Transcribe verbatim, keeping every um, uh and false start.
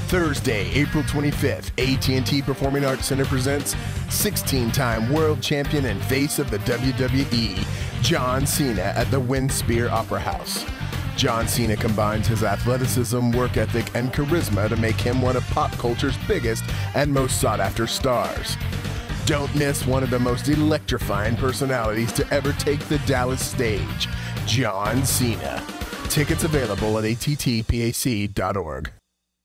Thursday, April twenty-fifth, A T and T Performing Arts Center presents sixteen-time world champion and face of the W W E, John Cena at the Winspear Opera House. John Cena combines his athleticism, work ethic, and charisma to make him one of pop culture's biggest and most sought-after stars. Don't miss one of the most electrifying personalities to ever take the Dallas stage, John Cena. Tickets available at A T T P A C dot org.